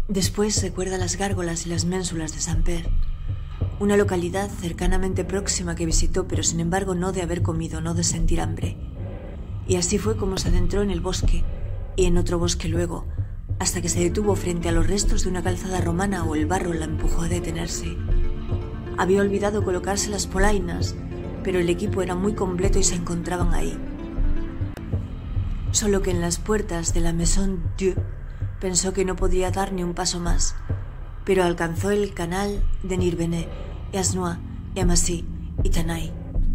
Después recuerda las gárgolas y las ménsulas de Saint-Père, una localidad cercanamente próxima que visitó, pero sin embargo no de haber comido, no de sentir hambre. Y así fue como se adentró en el bosque, y en otro bosque luego, hasta que se detuvo frente a los restos de una calzada romana o el barro la empujó a detenerse. Había olvidado colocarse las polainas, pero el equipo era muy completo y se encontraban ahí. Solo que en las puertas de la Maison Dieu pensó que no podría dar ni un paso más, pero alcanzó el canal de Nirvené, y Asnois, y Amassy, y Tanay.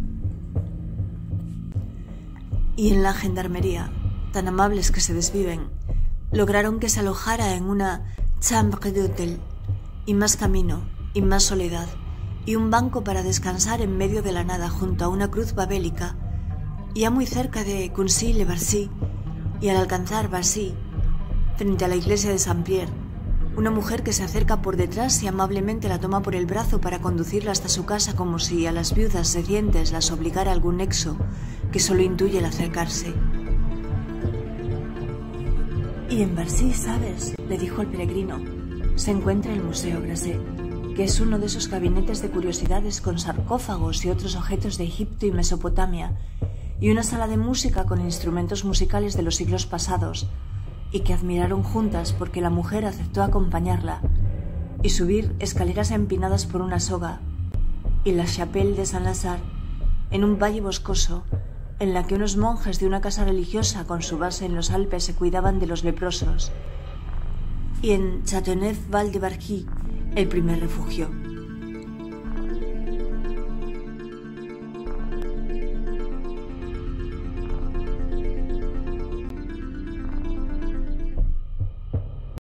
Y en la gendarmería, tan amables que se desviven, lograron que se alojara en una chambre d'hôtel, y más camino, y más soledad, y un banco para descansar en medio de la nada junto a una cruz babélica, ya muy cerca de Cuncy-le-Barcy, y al alcanzar Barcy, frente a la iglesia de Saint-Pierre, una mujer que se acerca por detrás y amablemente la toma por el brazo para conducirla hasta su casa, como si a las viudas recientes las obligara algún nexo que solo intuye el acercarse. «Y en Barcy, ¿sabes?», le dijo el peregrino, «se encuentra el Museo Grasset, que es uno de esos gabinetes de curiosidades con sarcófagos y otros objetos de Egipto y Mesopotamia, y una sala de música con instrumentos musicales de los siglos pasados, y que admiraron juntas porque la mujer aceptó acompañarla, y subir escaleras empinadas por una soga, y la Chapelle de Saint-Lazare, en un valle boscoso, en la que unos monjes de una casa religiosa con su base en los Alpes se cuidaban de los leprosos, y en Châteauneuf-Val-de-Bargy, el primer refugio.